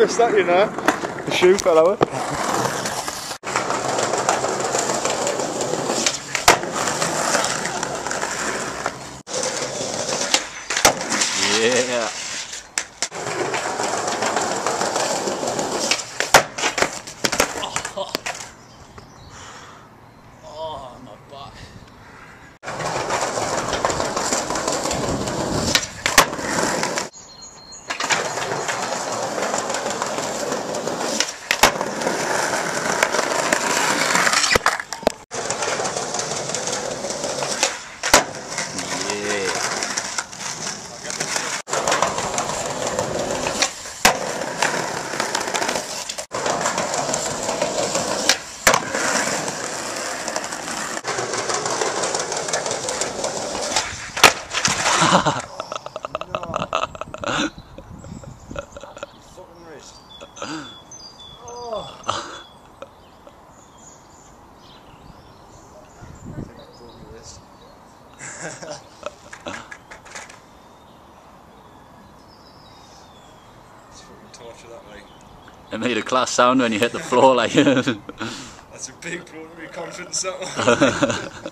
progress that, you know. The shoe fell out. Yeah. Oh, my back. No. Fucking wrist. Oh. I think I pulled my wrist. It's fucking torture that way. It made a class sound when you hit the floor like. That's a big blow to my confidence that one.